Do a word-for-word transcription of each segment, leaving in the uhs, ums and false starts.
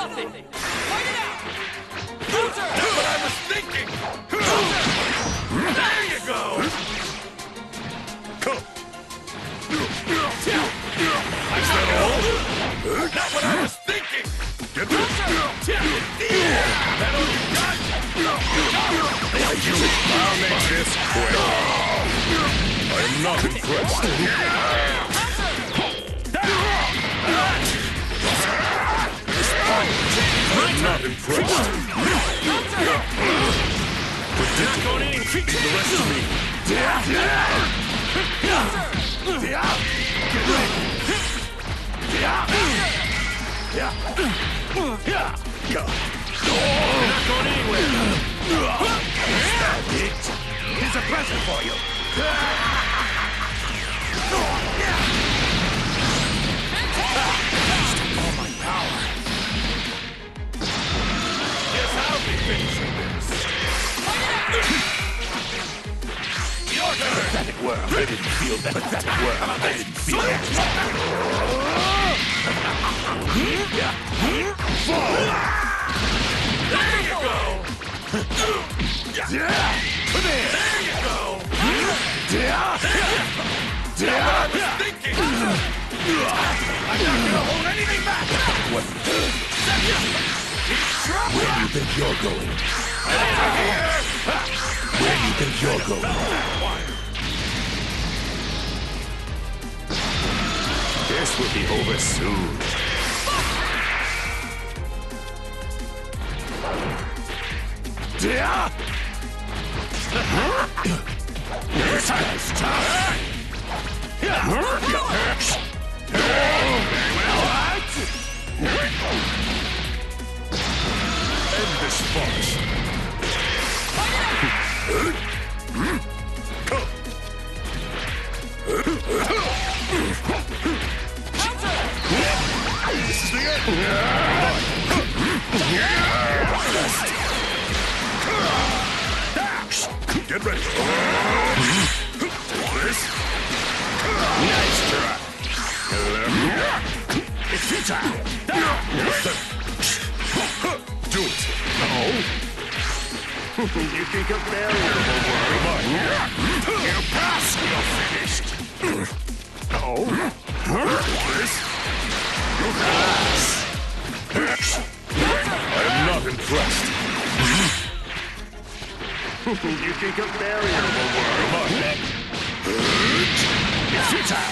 nothing! Fight it out! That's what I was thinking! There you go! Come! Is that all? Not what I was thinking! Get this! That all you got? I'll make this quick! I am not impressed! I'm not impressed. Predictable. Leave the rest to me. Get ready. You're not going anywhere. Is that it? Here's a present for you. All my power. Guess I'll be finishing this. Your turn. Pathetic world. I didn't feel that pathetic world. I didn't feel it. Fall. There you go. Come here. There you go. Now what I was thinking. I'm not gonna hold anything back. What? Where do you think you're going? Where do you think you're going? This will be over soon. This is tough. End this farce. This is the end. Get ready. This. Nice try. It's futile. Do it. No. You think a barrier will work? You pass. You're finished. No. This. You pass. I'm not impressed. You think a barrier will work? Come on, then. It's futile.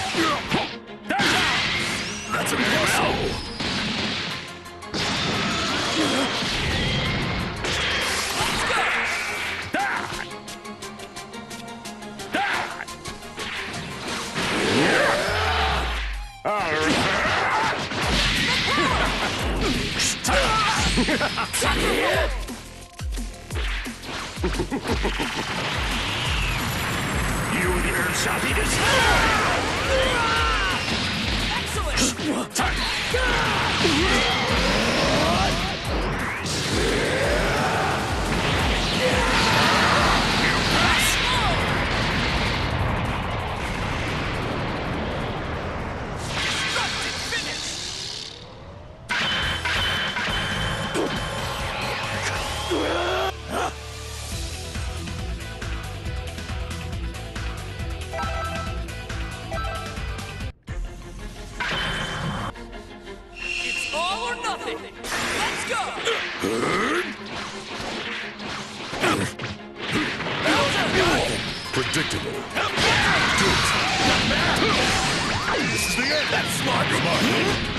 That's impossible. Let's go. Die. Die. You here shall be destroyed! Excellent! Time! Predictable. Do it. This is the end. That's smart. Come on.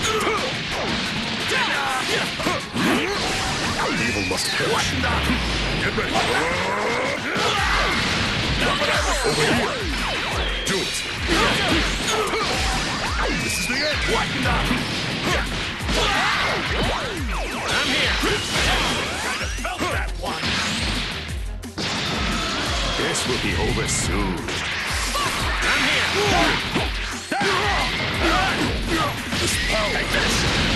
Evil must perish. Get ready. Over here. Do it. This is the end. What? I'm here. Kind of felt that one. This will be over soon. I'm here! This power! Take this!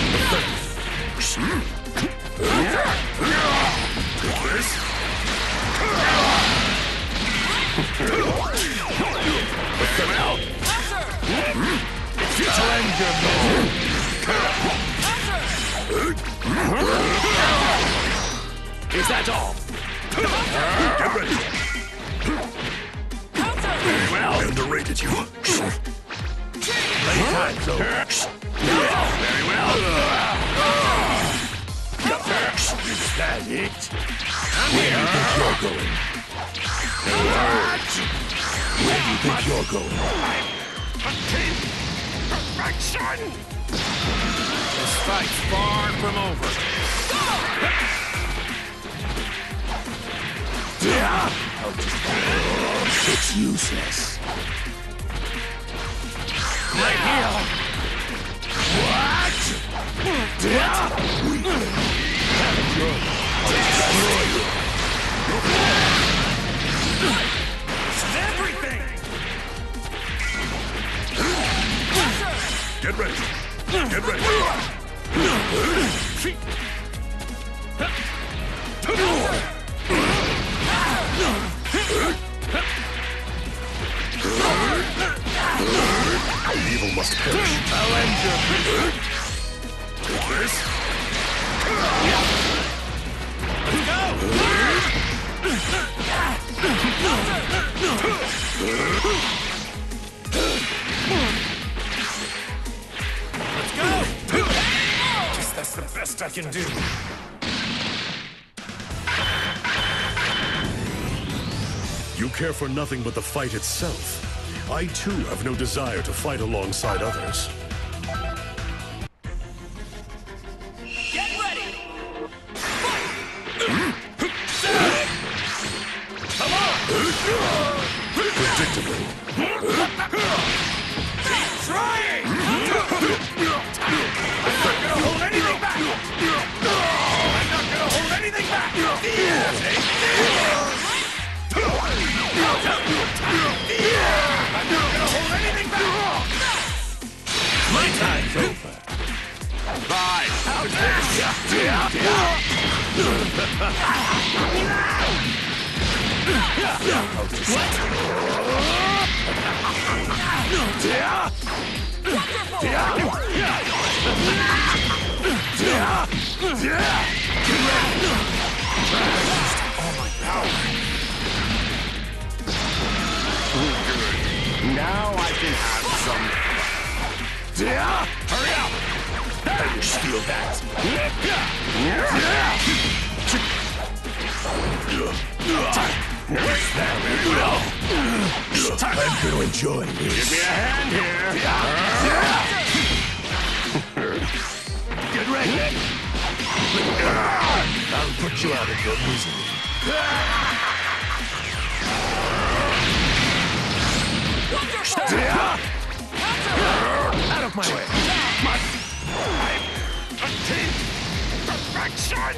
This? Put them out! It's your end, Is that all? Get ready. Very well. I underrated you. Playtime's over. Very well. Is that it? Where do you think you're going? Where do you think you're going? Attain perfection! This fight's far from over. It's useless. Right here. What? Weakling. This is everything. Get ready. Get ready. Evil must perish. I'll end your business. Take this. Let's go. Let's go. Guess that's the best I can do. You care for nothing but the fight itself. I too have no desire to fight alongside others. Get ready! Come on! Predictably. Keep trying! I'm not gonna hold anything back! I'm not gonna hold anything back! Take this! I'm not gonna hold anything back! My time's over. Bye! How's this? What? All my power. Now I can have some. Hurry up! I just feel that. Where's that? Very well. I'm going to enjoy this. Give me a hand here. Get ready. I'll put you out of your misery. Out of my way! Must I attain perfection?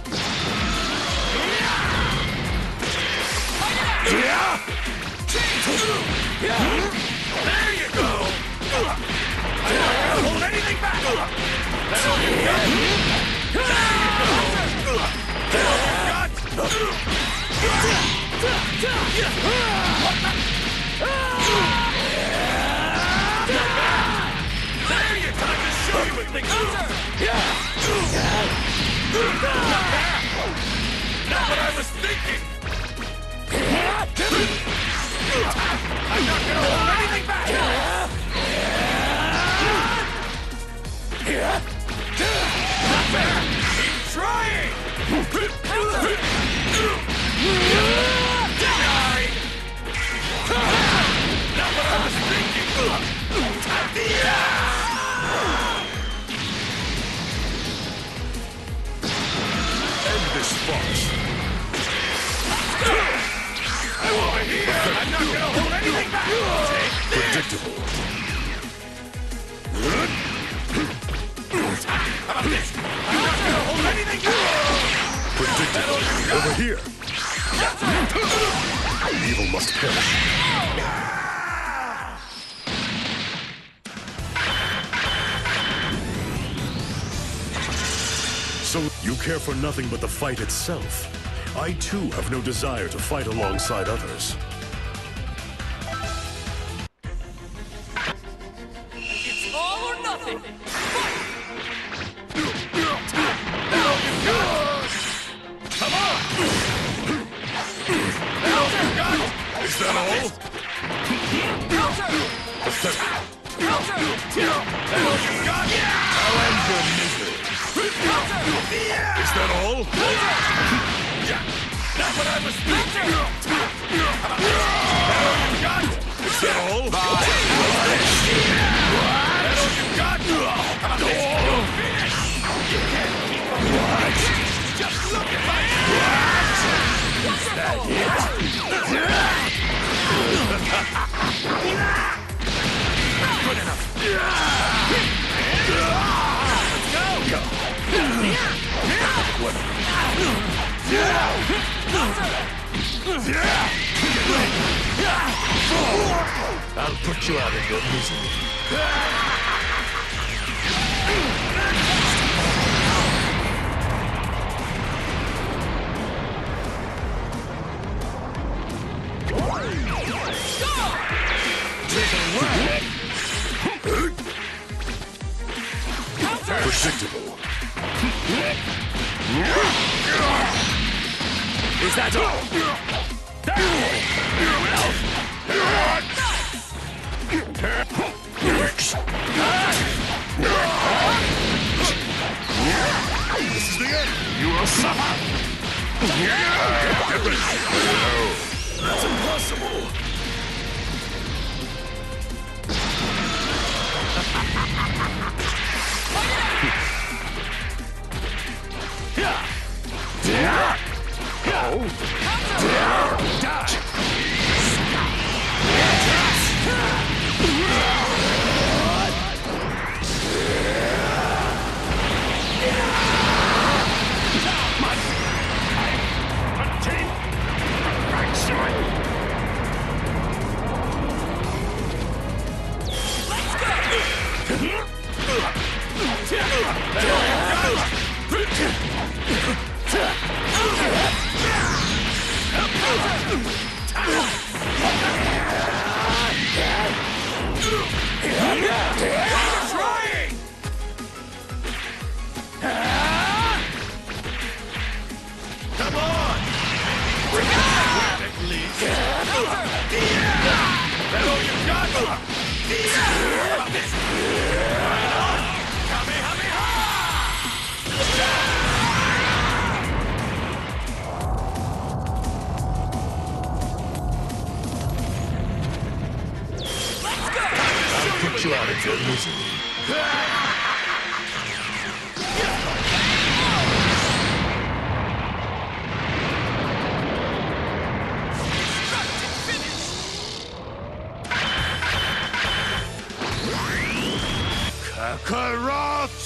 There you go! I'm not gonna hold anything back! That's all you got! There you go! That's all you got! There you time to show you what things do! Not what I was thinking! I'm not gonna hold anything back! Not fair! Keep trying! Die! Not what I was thinking! End this farce. I'm over here! I'm not gonna hold anything back! Take this! Predictable. How about this? I'm not gonna hold anything back! Predictable. Over here. Evil must perish. So you care for nothing but the fight itself. I too have no desire to fight alongside others. It's all or nothing! Fight! I'll end your misery. Is that all? That's what I was thinking! Is that all? That all you got? Let's go finish! You can't keep up with me! Just look at my ass! Is that it? Good enough! I'll put you out of your misery. Predictable. Is that all? This is the end. You will suffer. Get ready. No, that's impossible. Put you out of your misery. Kakarot!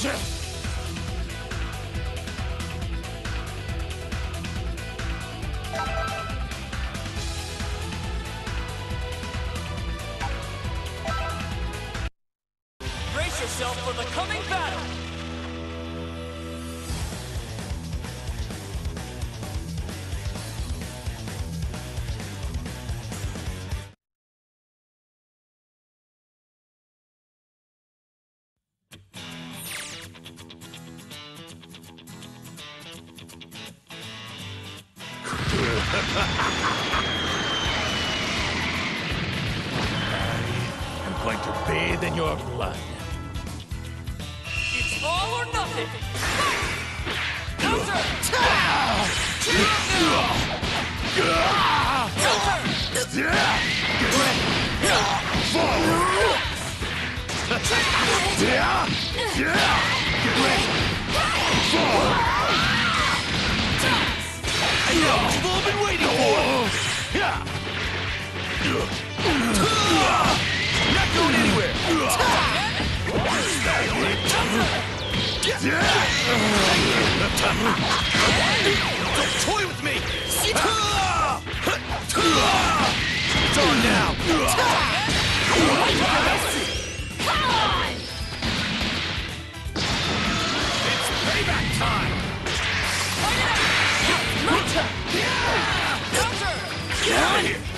Brace yourself for the coming battle! I'm going to bathe in your blood. It's all or nothing! Counter! I know what you've all been waiting for! Not going anywhere! Don't toy with me! It's on now! It's payback time! Get out of here!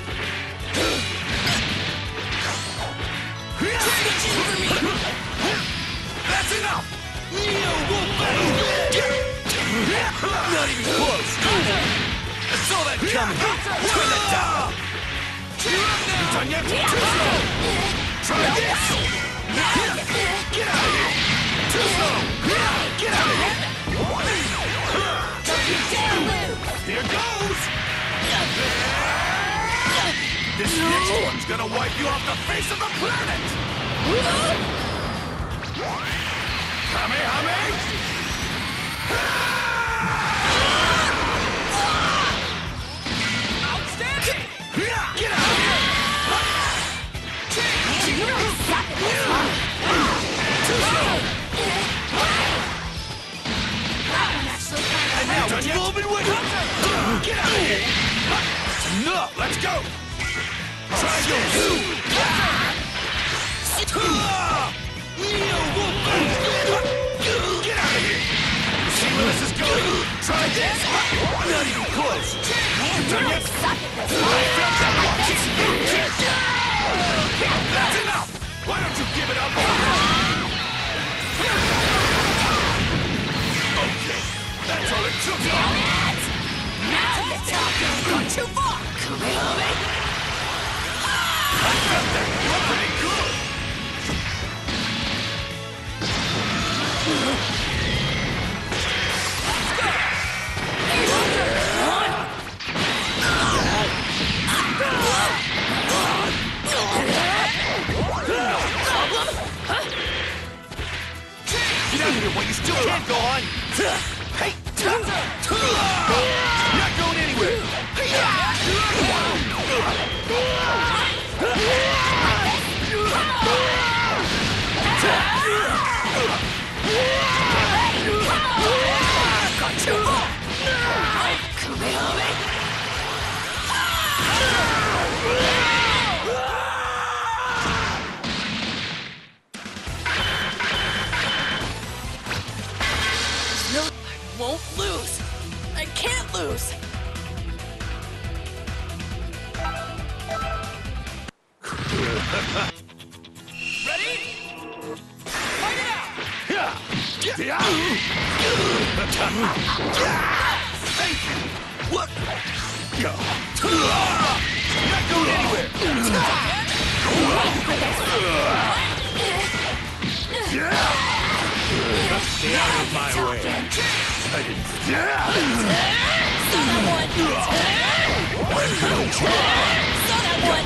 That's enough! Not even close! I saw that coming! Turn that down! done yet? Too slow! Try this! Get out of here! Too slow! Get out of here! Here goes! This next one's gonna wipe you off the face of the planet! Kamehame! Outstanding! Get out of here! You really suck at this one. Too slow! That one actually kind of And now it's moving with it! Get out of here! Enough! Let's go! Try this! Get out of here! See where this is going? Try this! Not even close! Man, you really suck at this one. That's enough! Why don't you give it up? Okay, that's all it took! Damn it! Now you're talking. Gone too far. Come here, homie. I felt that! You're pretty good! Get out of here while you still can't go on! Hey! Not going anywhere! No, I won't lose. I can't lose. Ready? Fight it out! Thank you! What? Go! Not going anywhere! Get out of my way! I didn't... Saw that one. Saw that one.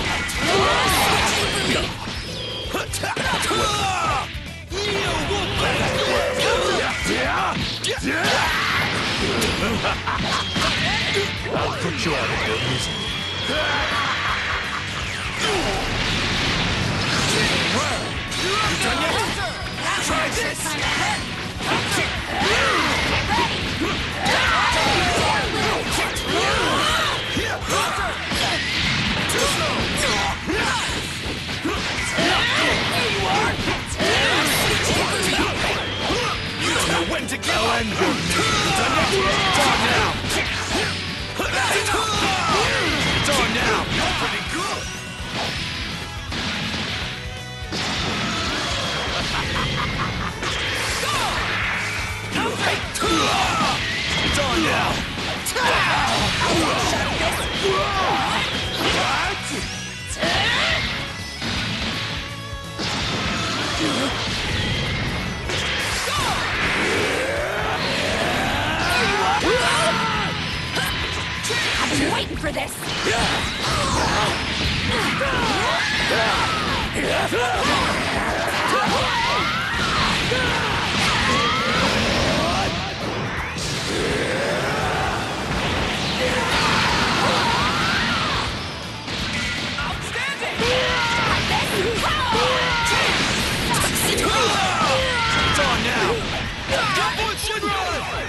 I'll put you out of your misery. You done yet? Try this! Too slow! You don't know when to go! I'll end your misery! Done yet? It's on now! It's on now! You're pretty good! It's on now! I've been waiting for this. Outstanding! It's on now! Come on, Shinra!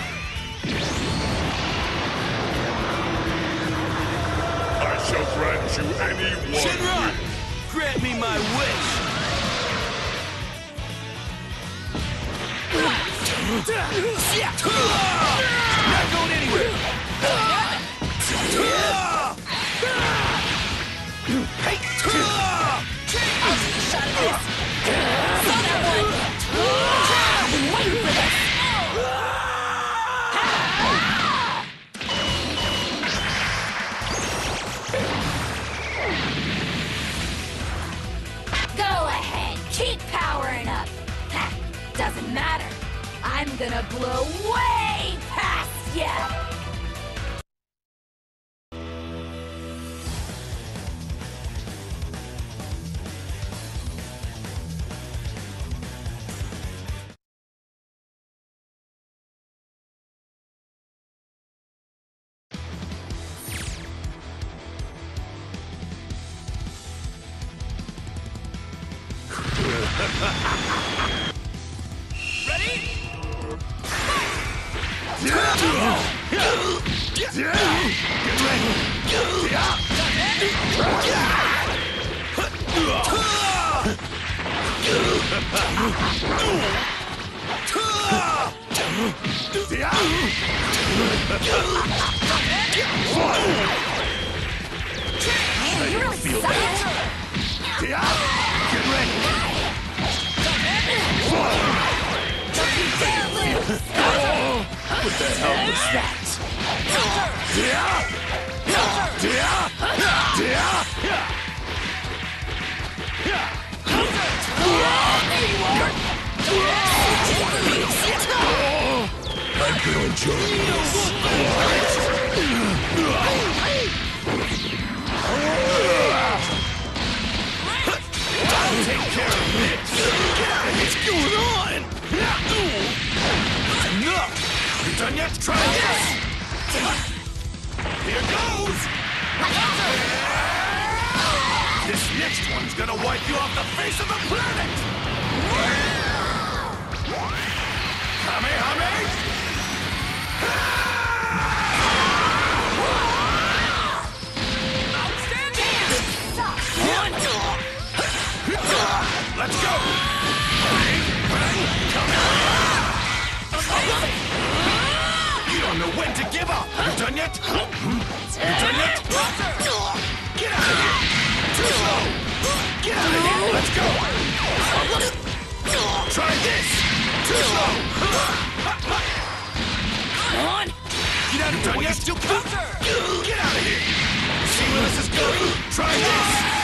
I shall grant you any one. Shinra! Grant me my wish! Not going anywhere! Hey! I'll take a shot at this. Saw that one. I've been waiting for this. doesn't matter. I'm gonna blow way past ya! Ready? Man, you really suck it! Get ready! Don't you dare lose! What the hell was that? I'm gonna enjoy this. I'll take care of this! What's going on? Enough! You done yet? Try this! Here goes! This next one's gonna wipe you off the face of the planet! Kamehame! Let's go! You don't know when to give up! You done yet? You done yet? Get out of here! Too slow! Get out of here! Let's go! Try this! Too slow! Come on! Get out of here! You still counter! Get out of here! See where this is going? Try this!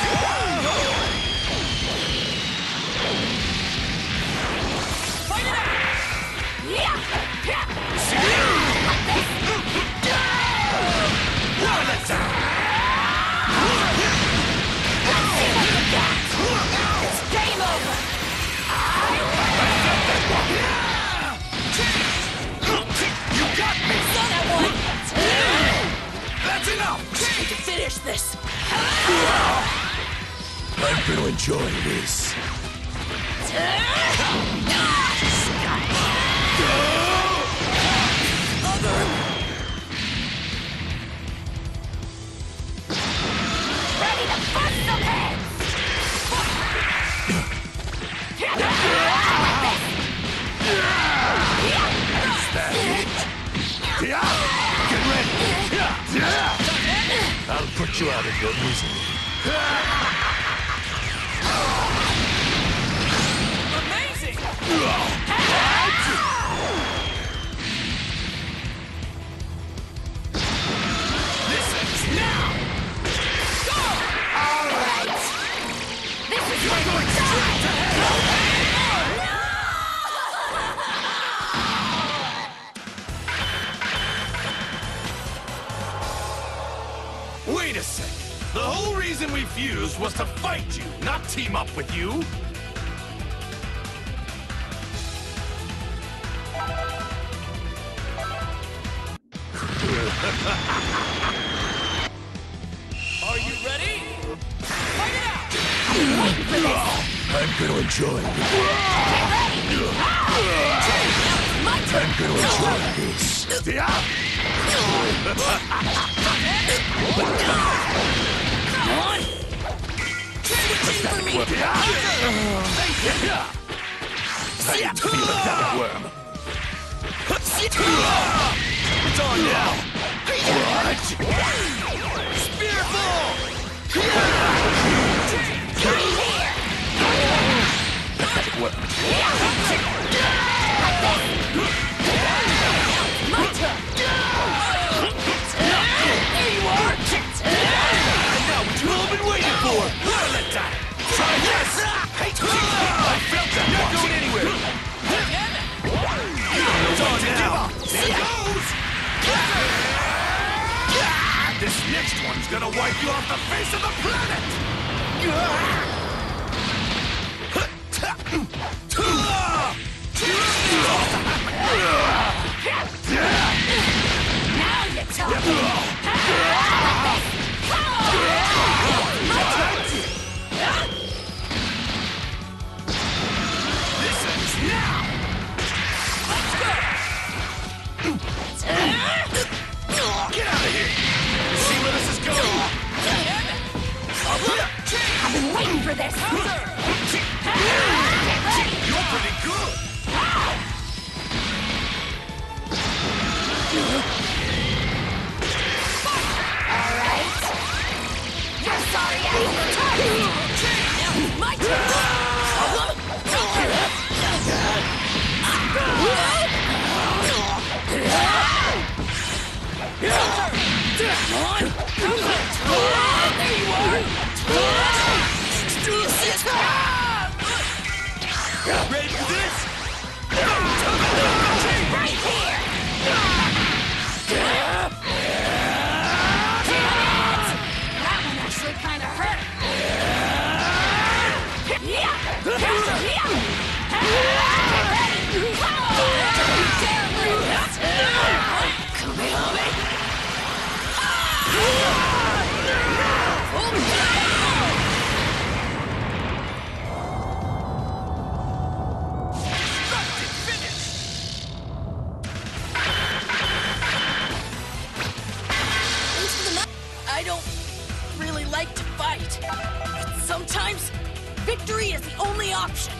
This. I'm gonna enjoy this. Ready to bust some heads! Is that it? Get ready! I'll put you out of your misery. Amazing! This ends now! Go! All right. This is You're going straight to hell! Wait a second. The whole reason we fused was to fight you, not team up with you. Are you ready? Fight it out! I'm gonna enjoy this. I'm gonna enjoy this. Come on! Switching for me! How you feel about that worm? It's on now! What? Spear ball! That worm. My turn! Here you are! And now what you all been waiting for! Try this! I felt that! Not going anywhere! gonna wipe you off the face of the planet! Now you're talking! This ends now! Get out of here! See where this is going? I've been waiting for this! You're pretty good! Alright! You're sorry ass retarded! Now it's my turn! Come on! There you are! Ready for this? Right here! That one actually kinda hurt! I don't really like to fight, but sometimes victory is the only option.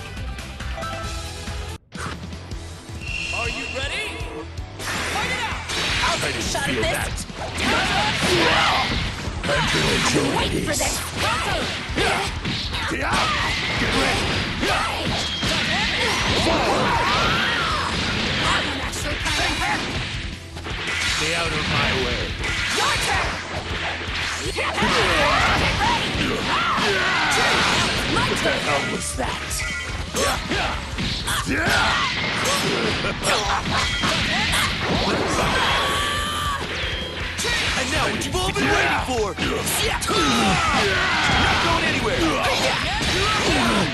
Are you ready? Fight it out! I'll take a shot at feel this. Wait for this! Get ready! That one actually kinda hurt! Stay out of my way. Your turn! Get ready! My turn! How was that? And now what you've all been waiting for! Not going anywhere!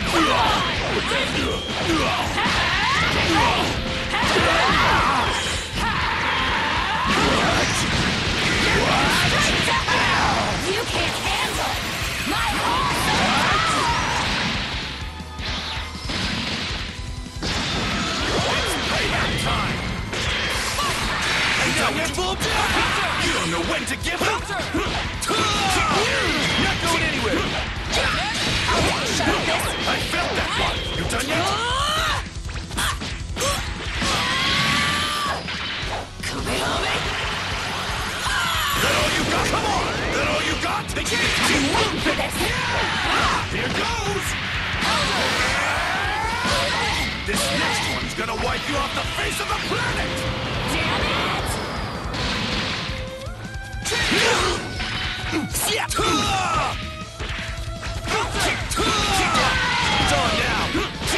You can't handle my awesome! Payback time! And now what you've all done! You don't know when to give up! Not going anywhere! I'll take a shot at this. I felt that one! You done yet? Come on, me. That all you got? Come on! That all you got? They can't Been waiting for this! Here goes! This next one's gonna wipe you off the face of the planet! Damn it! It's on now!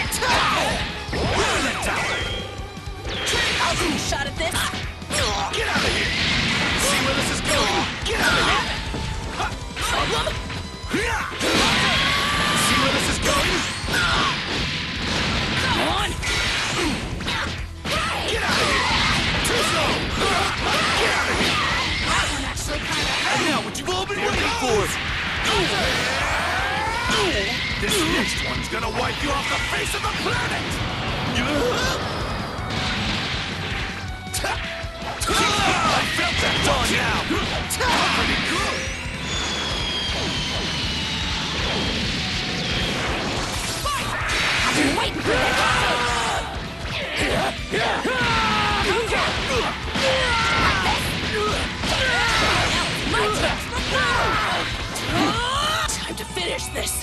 Burn it down! I'll take a shot at this. Get out of here! See where this is going? Get out of here! Problem? See where this is going? Come on. Get out of here! Too slow! Get out of here! That one actually kinda hurt! And now what you've all been waiting for! This next one's gonna wipe you off the face of the planet! I felt that dawn now! Pretty good! I've been waiting for this! Time to finish this.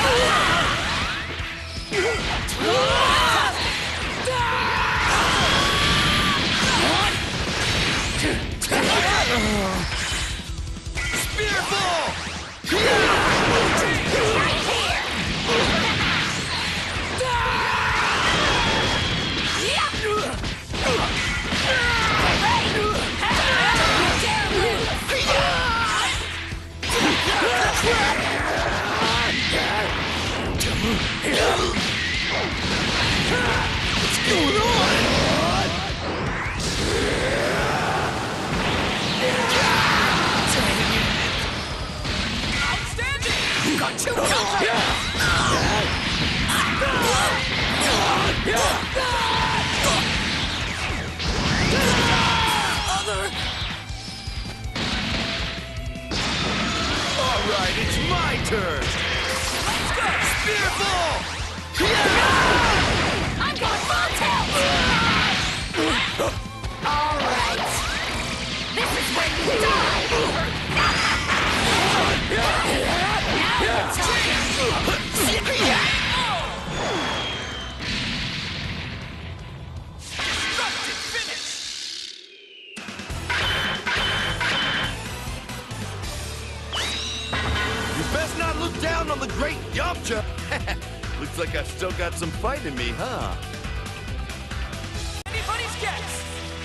Spear ball! What's going on? Outstanding! Got two counter! Other! All right, it's my turn. Let's go! Spear ball! I'm going full tilt! All right. This is where you die! Now it's time! Constructed finish! You best not look down on the great Yamcha. Looks like I've still got some fight in me, huh? Anybody's guess!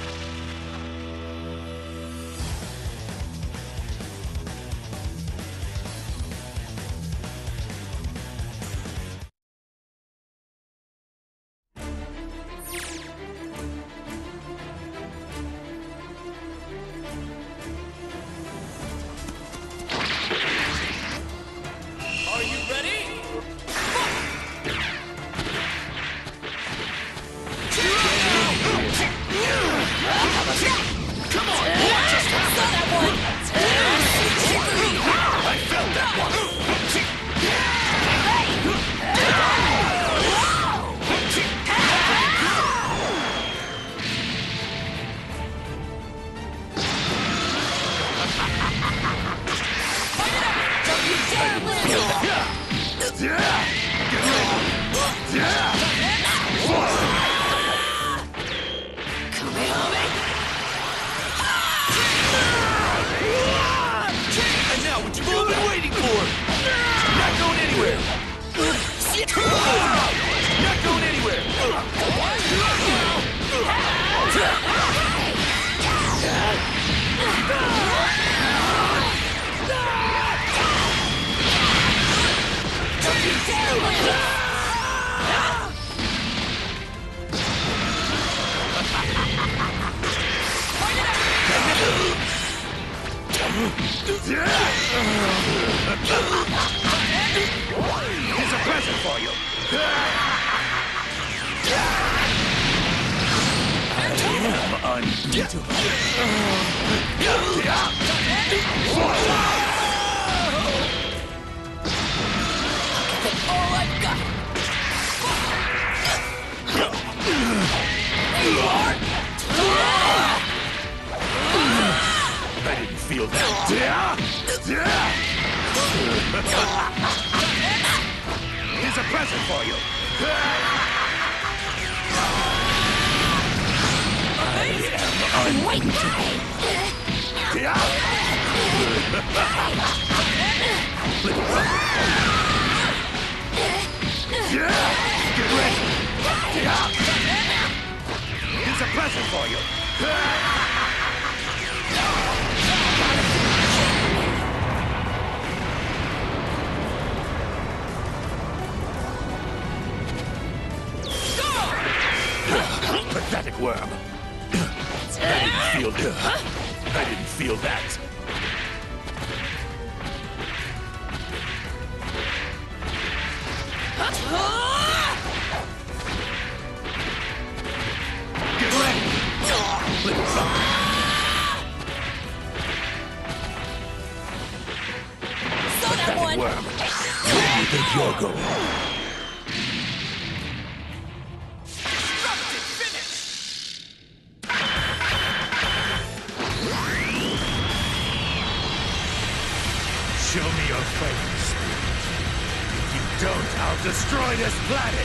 Are you ready? Come on, what just happened? Saw that one! I felt that one. Don't you dare lose! Yeah. Get ready. Yeah. And now what you all been waiting for? Not going anywhere. Not going anywhere. Don't you dare lose! Here's a present for you. I am All I've got! There you are! I didn't feel that. Here's a present for you. Wait! Get ready. Here's a present for you. Pathetic worm. I didn't feel that. I didn't feel that. Get ready. Saw that one! Worm. Where do you think you're going? Constructed finish! Show me your fighting spirit. If you don't, I'll destroy this planet!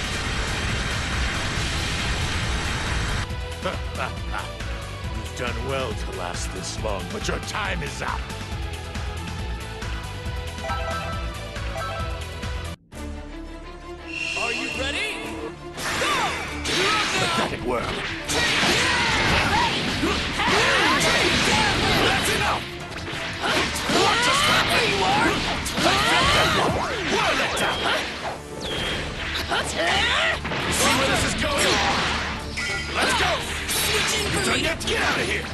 You've done well to last this long, but your time is up! Are you ready? Go! Pathetic worm! That's enough! What just happened? There you are! I felt that one! What a letdown! See where this is going? Let's go! Switching for Done me! yet? Get out of here!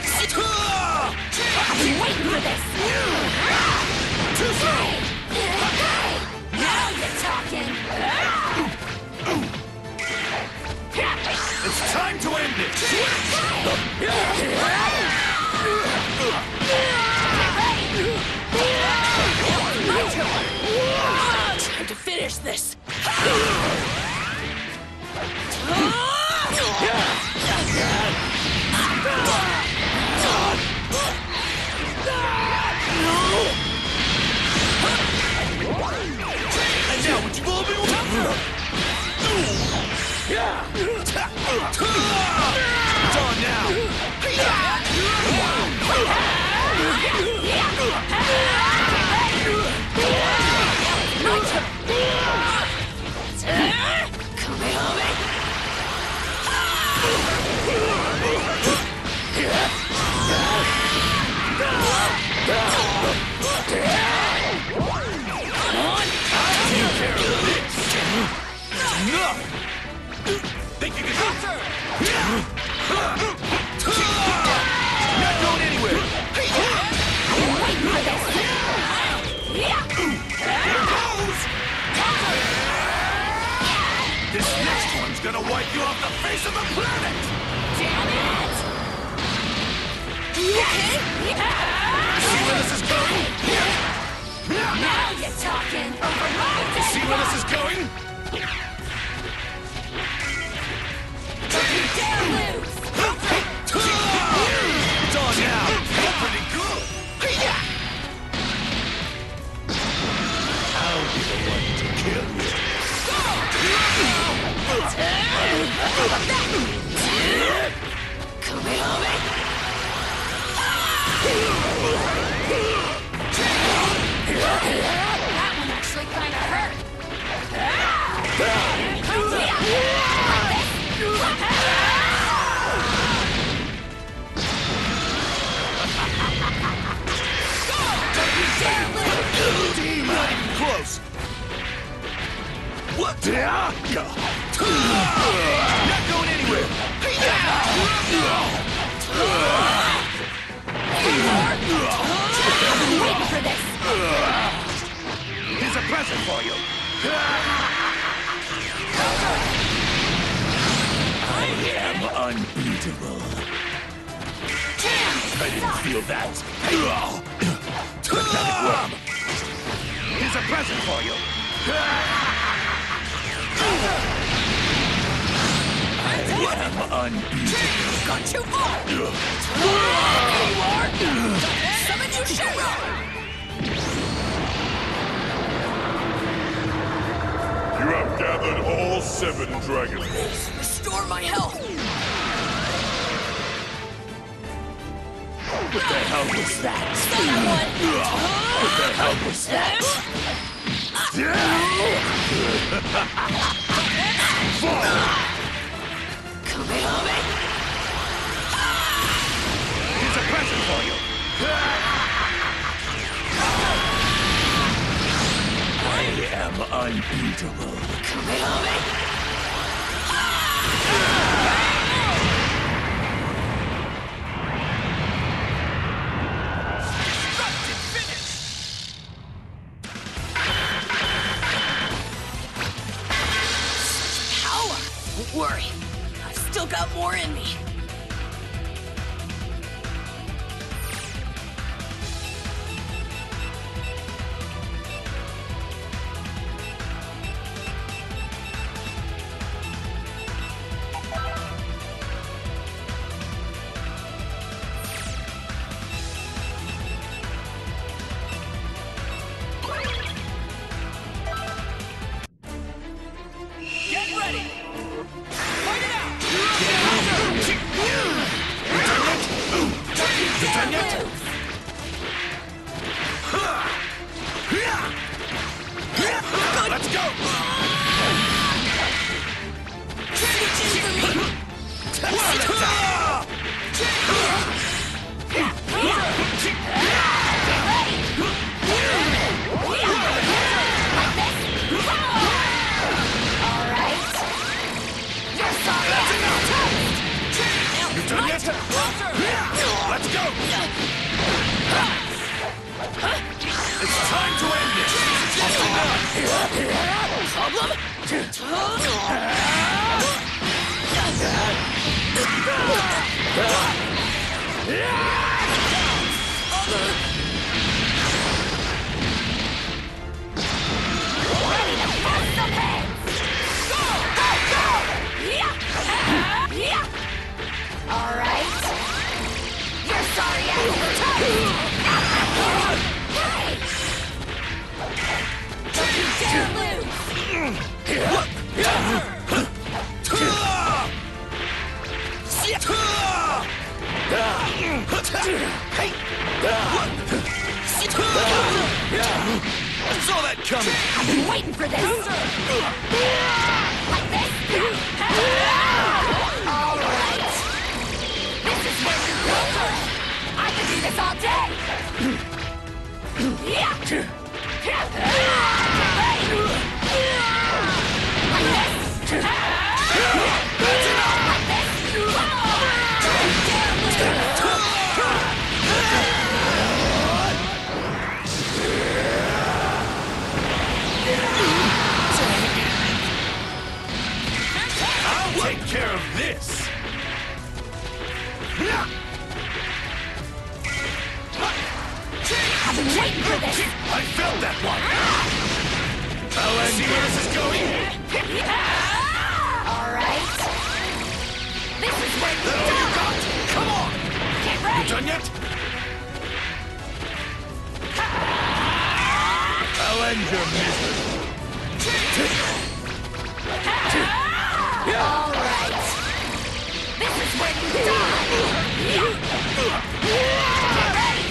I've been waiting for this! Too slow! Now you're talking! It's time to end it! Time to finish this! And now would you all be Done now! Enough! Think you can Not going anywhere! This next one's gonna wipe you off the face of the planet! Damn it! You okay? See where this is going? Now you're talking! See where this is going? Dare lose! It's on now! You're pretty good! I'll be the one to kill you. Come here, me! That one actually kinda hurt! Not even close! What? Not going anywhere! I've been waiting for this! Here's a present for you! I am unbeatable. I didn't feel that. Pathetic worm. Here's a present for you. I am unbeatable. Got too far! Here you are! Summon you, Shiro! You have gathered all seven dragons. Restore my health! What the hell was that? Stun that one! What the hell was that? Come here, me! Here's a present for you. I am unbeatable. Come here, me! Don't worry, I've still got more in me. Get ready! Fight it out! Ready to bust some heads! Go! Go! Go! Yeah! Yeah! All right. You're sorry ass is toast! Hey! Don't you dare lose! I saw that coming! I've been waiting for this! Like this? All right. This is where you go for it. I could do this all day. Yeah. Like this? That's enough! Like this? Don't dare lose! I'll take care of this! I've been waiting for this! I felt that one! I'll see where this is going! All right. This is where you That all you got? Come on! get You ready! done yet? I'll end your misery. All right. This is where you die! Get ready!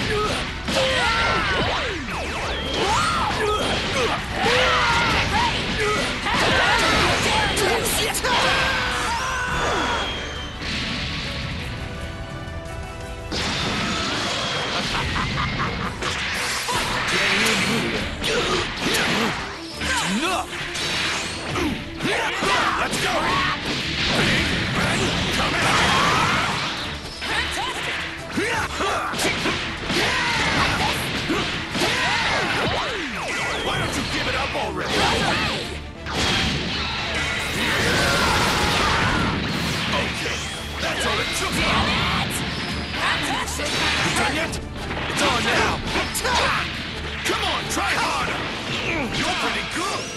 Get Enough! Let's go! Come Why don't you give it up already? Okay, that's all it took! You done yet? It's on now! Come on, try harder! You're pretty good!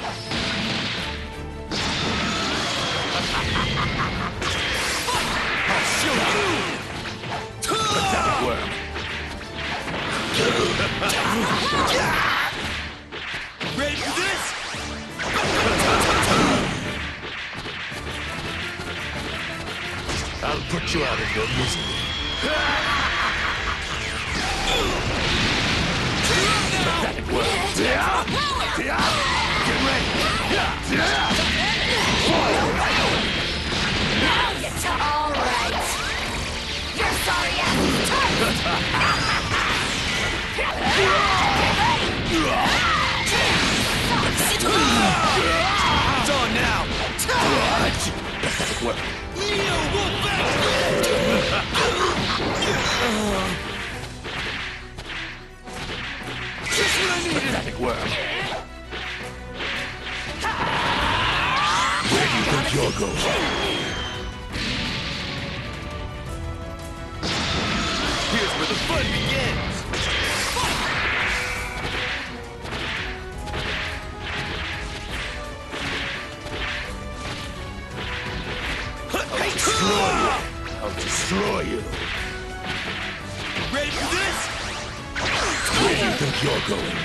I'll show you! Pathetic worm! Ready for this? I'll put you out of your misery. Pathetic worm. Get ready! Now you tell. All right. You're sorry ass toast. Get ready. It's on now! Pathetic worm. Neo Wolfpack! Just what I needed! Pathetic worm. Where do you think you're going? Here's where the fun begins! Destroy you. I'll destroy you. Ready for this? Where do you think you're going?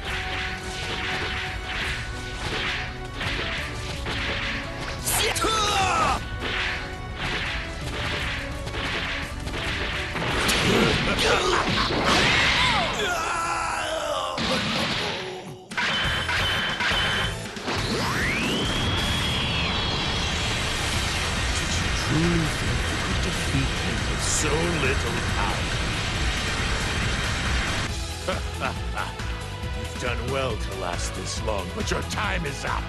Truly think you could defeat me with so little power? You've done well to last this long, but your time is up.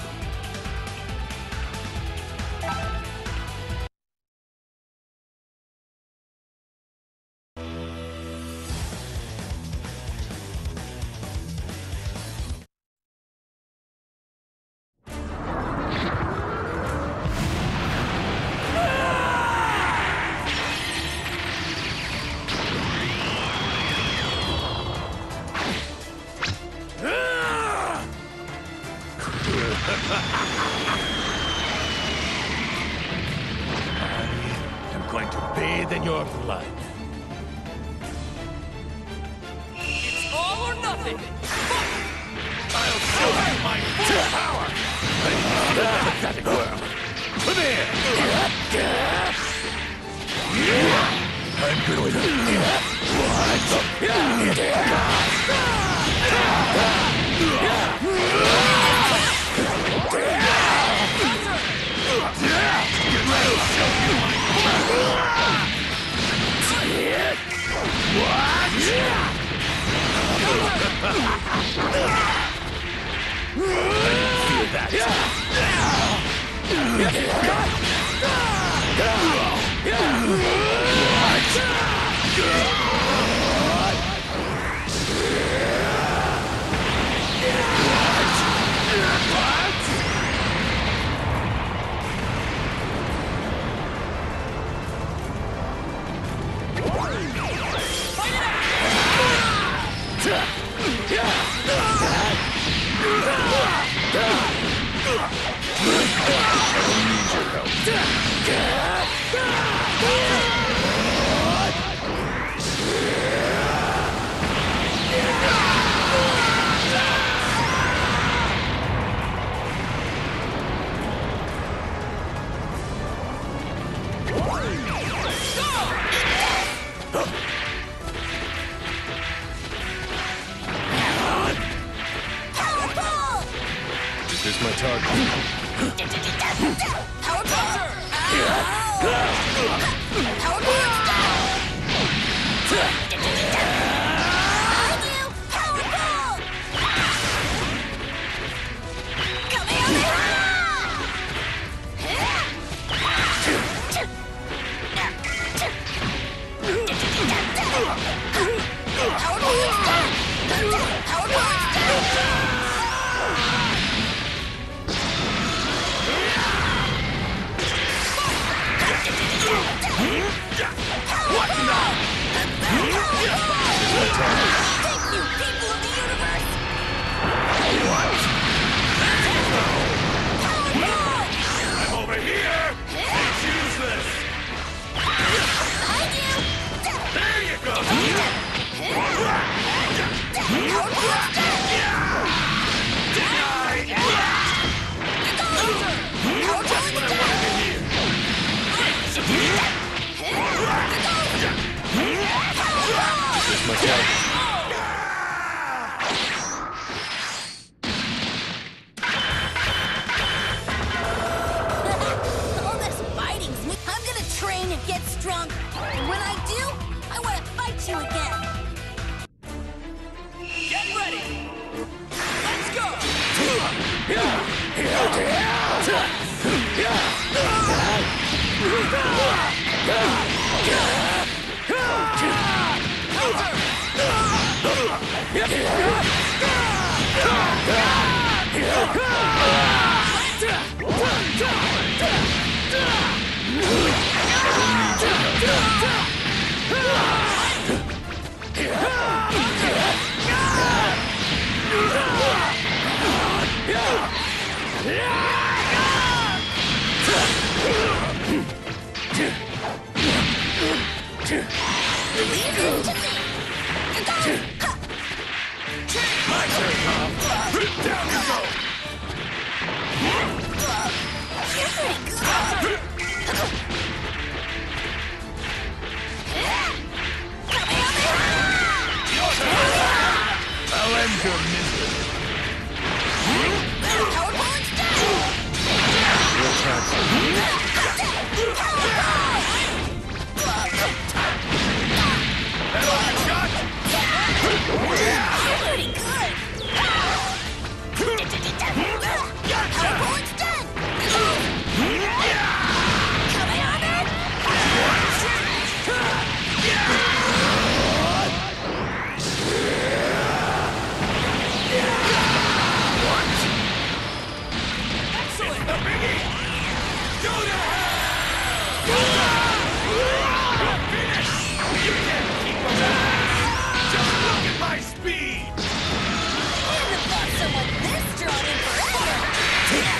I'm going to bathe in your blood. It's all or nothing. I'll show you my full power! The pathetic world! Come here! I'm good with it. What the... Feel that. This is my target. Power Ball! Power Ball! I do! Power Ball! Power Ball! Power Ball! What now? Thank you, people of the universe! What? Power Ball! I'm over here! It's useless! I do! There you go! Power Ball! Denied! Power Just what I wanted to hear! This is my target. All this fighting's me. I'm gonna train and get stronger. And when I do, I want to fight you again. Get ready. Let's go. My turn, Mom. Down you go! You're pretty good. I'll end your misery. Power Ball instead. Your turn. Power Ball! That all you got? You're pretty good. Power Ball instead. Kamehameha! Excellent. The biggie! Go to hell! You're finished! You can't keep us out! Just look at my speed! Wouldn't have thought someone this strong in forever.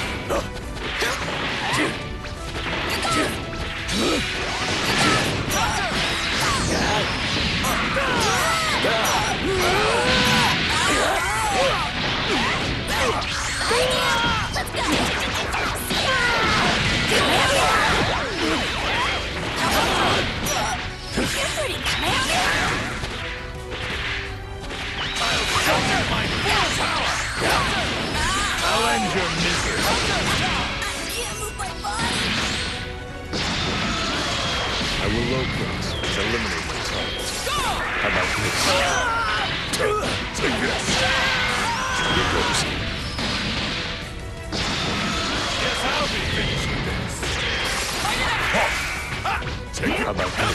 Take this. Here goes. Guess I'll be finished with this. Take how about this?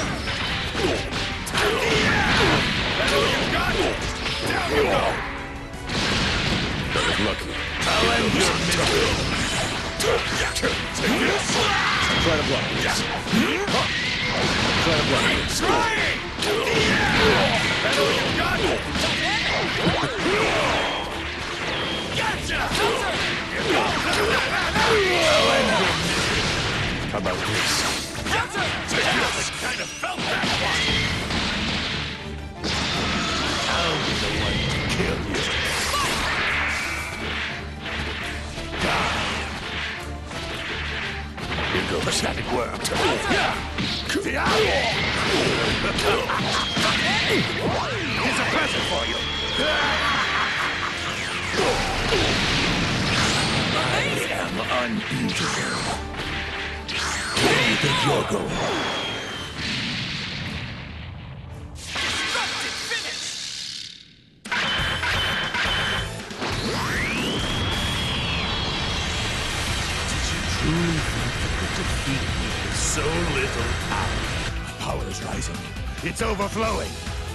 That's all you got? Down you go! That was lucky. I'll end your misery. Take this. Try to block this. Try to block this. Trying! That's all you got? Gotcha! I'll end your misery. How about this? Take this! Kind of felt that one! I'll be the one to kill you. Here goes. That it worked. Here's a present for you. I am unbeatable. Where do you think you're going? Destructive finish! Did you truly think you could defeat me with so little power? My power is rising. It's overflowing.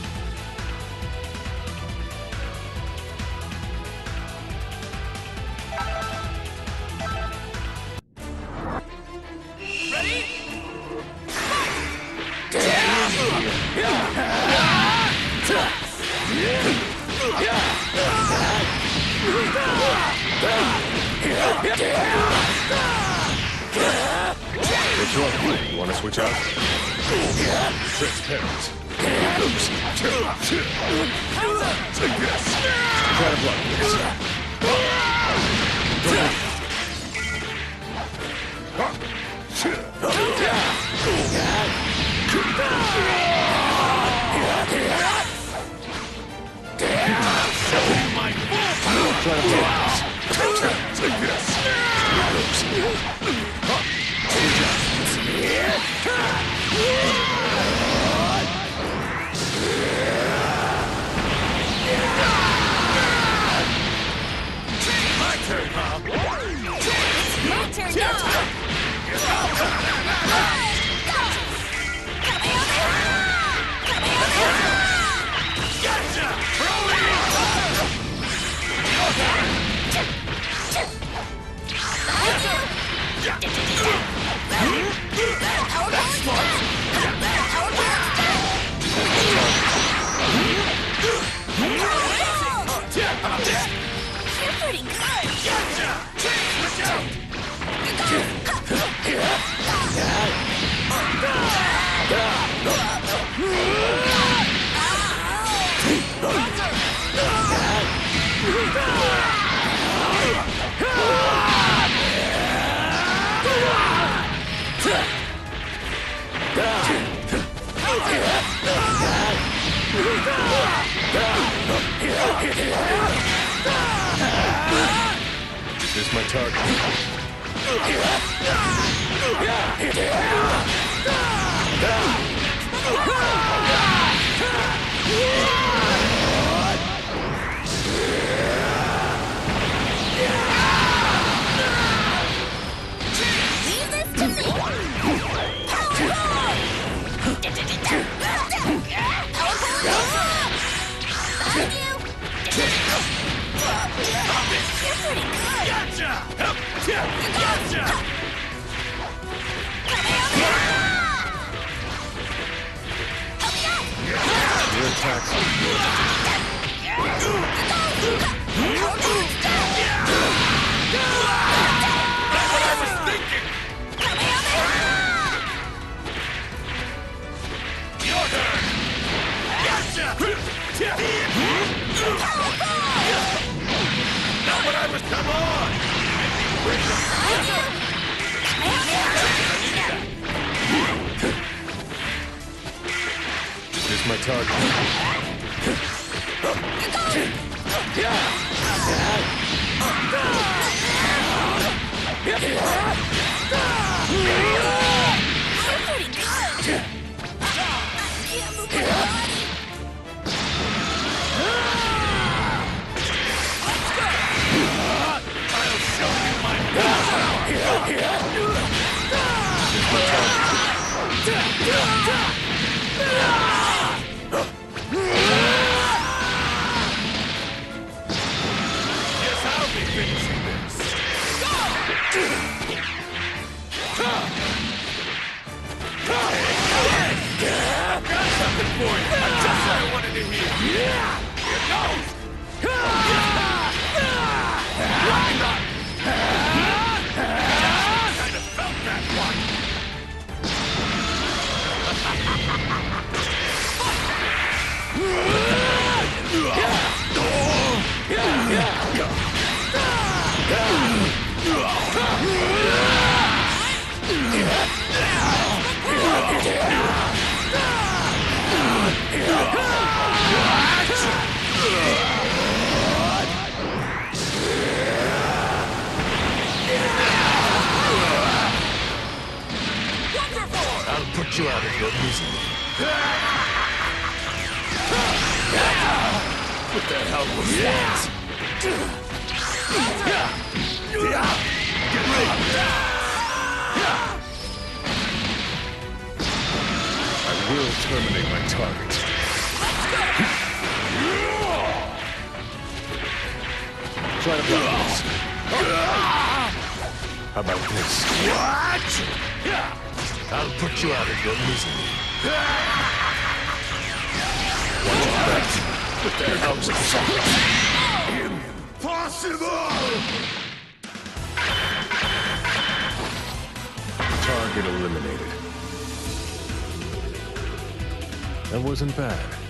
What's wrong? You want to switch out? Transparent. Take this. Try to block this. Try to block this. Take this. My turn, huh? My turn now! Gotcha! Throw it in! That's smart! You're pretty good! Gotcha! Switch out! Is this my target? Leave this to me! Gotcha! Gotcha! Your attacks. That's what I was thinking! Your turn! Gotcha! Not what I was... Come on! Is this my target? You're pretty good! I can't move my body! for you. That's just what I wanted to hear. Yeah. Here it goes. Round up. Kind of felt that one. I'll put you out of your misery. What the hell was that? Get ready! I will terminate my target. Try to block this. How about this? What? I'll put you out of your misery. Watch your back. What the hell was that? Impossible! Target eliminated. That wasn't bad.